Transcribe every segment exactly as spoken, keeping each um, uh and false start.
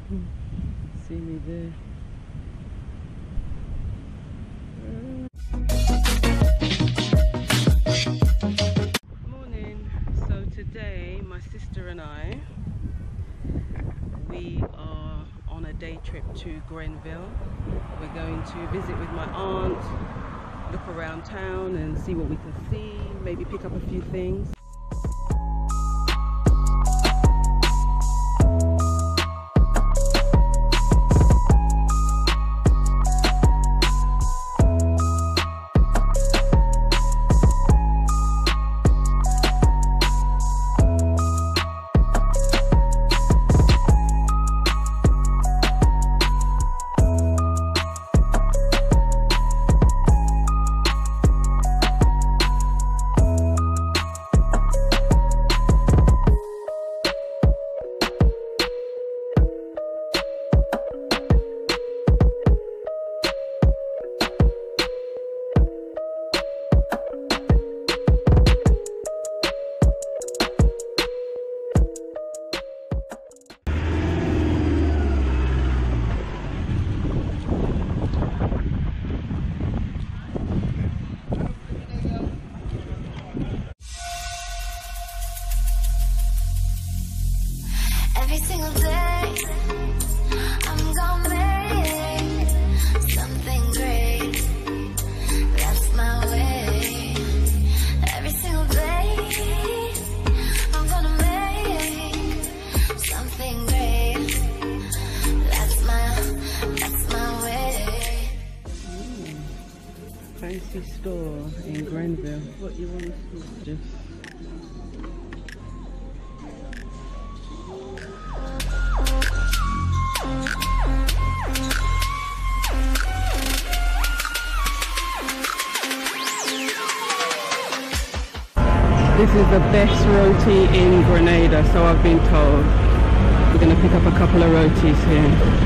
See me there. Morning. So today my sister and I, we are on a day trip to Grenville. We're going to visit with my aunt, look around town and see what we can see, maybe pick up a few things. Every single day, I'm gonna make something great. That's my way. Every single day, I'm gonna make something great. That's my, that's my way. Mm. Fancy store in Grenville. What you want to see? Just This is the best roti in Grenada, so I've been told. We're going to pick up a couple of rotis here.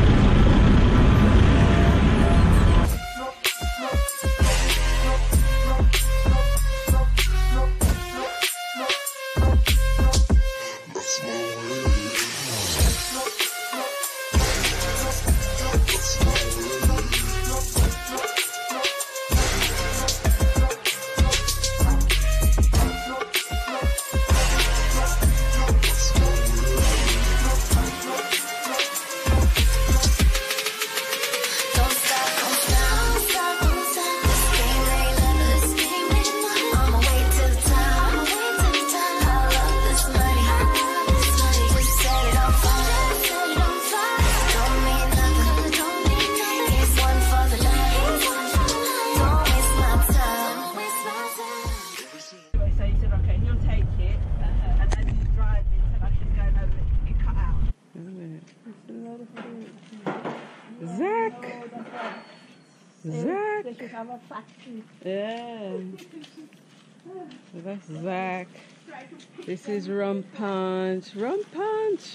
Zach! Zach! Yeah. So that's Zach. This is Rum Punch. Rum Punch!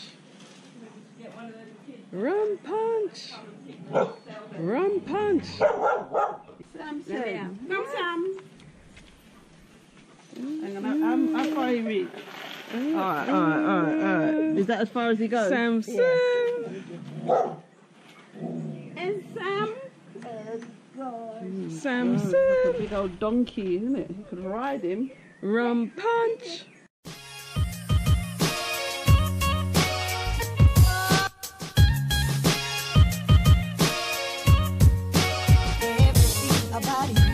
Rum Punch! Rum Punch! Sam, Sam. Come, Sam. Hang on, I'm, I'm far you reach. Alright, alright, alright, alright. Is that as far as he goes? Sam, Sam! And Sam? Sam, Oh, Sam! like a big old donkey, isn't it? You could ride him. Rum Punch! Everything about you.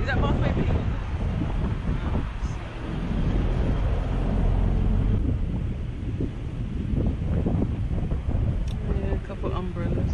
Is that Pathway Peak? Yeah, a couple umbrellas.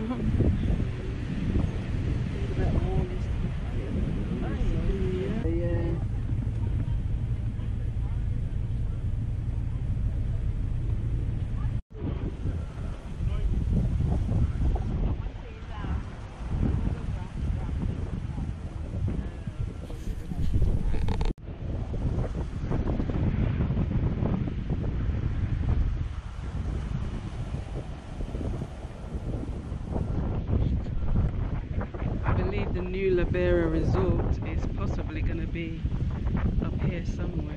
The new Labera resort is possibly going to be up here somewhere.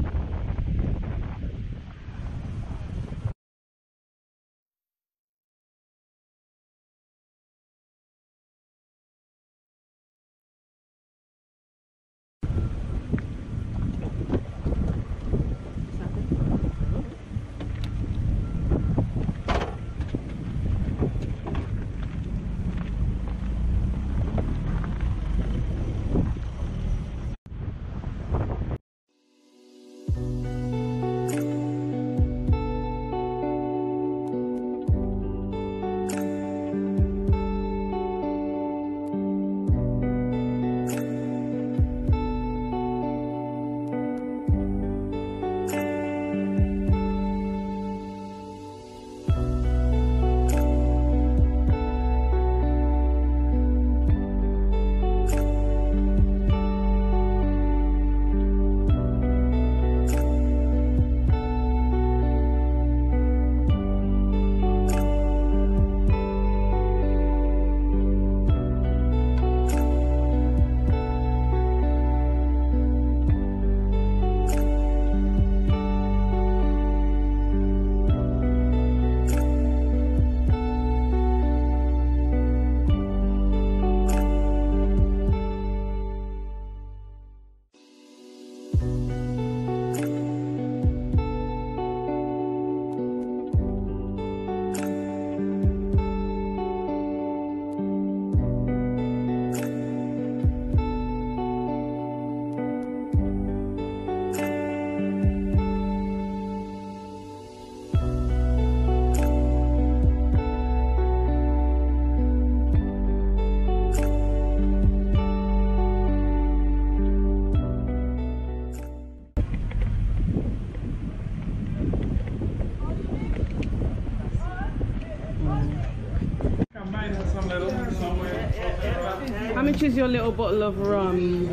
How much is your little bottle of rum? You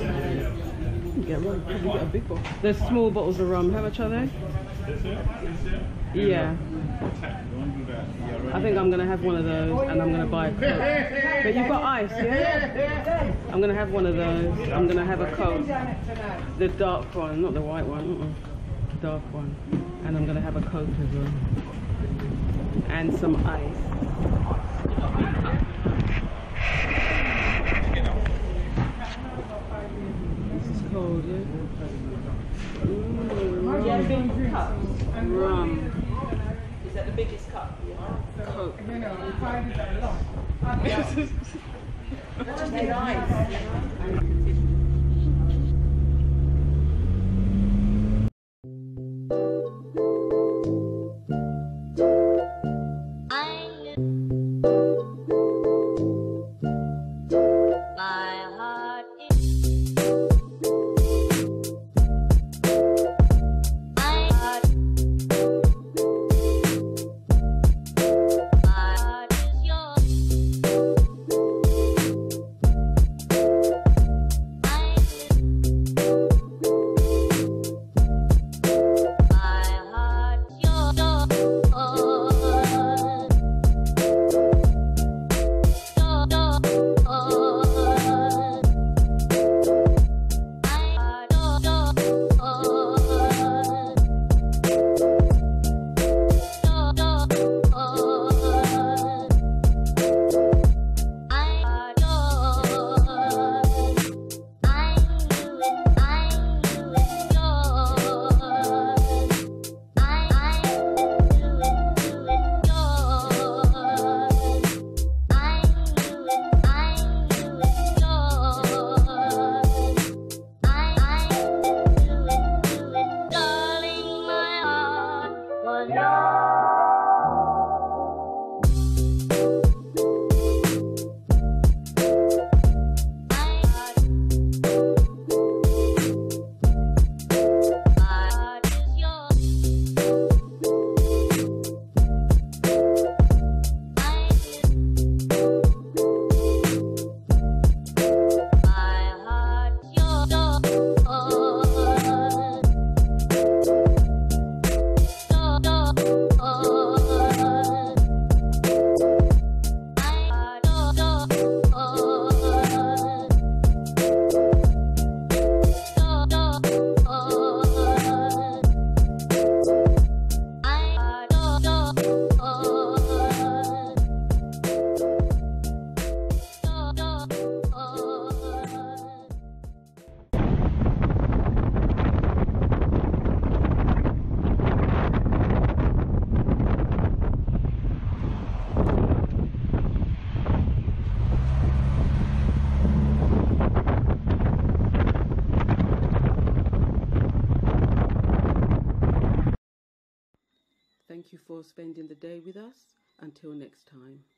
get one, probably get a big bottle. There's small bottles of rum. How much are they? Yeah. I think I'm gonna have one of those, and I'm gonna buy a Coke. But you've got ice, yeah? I'm gonna have one of those. I'm gonna have a Coke, the dark one, not the white one. Uh-uh. Dark one, and I'm gonna have a Coke as well, and some ice. This is cold, yeah? Ooh, rum. rum. Is that the biggest cup? Coke. No, no, I'm trying to get along. Just need ice. for spending the day with us. Until next time.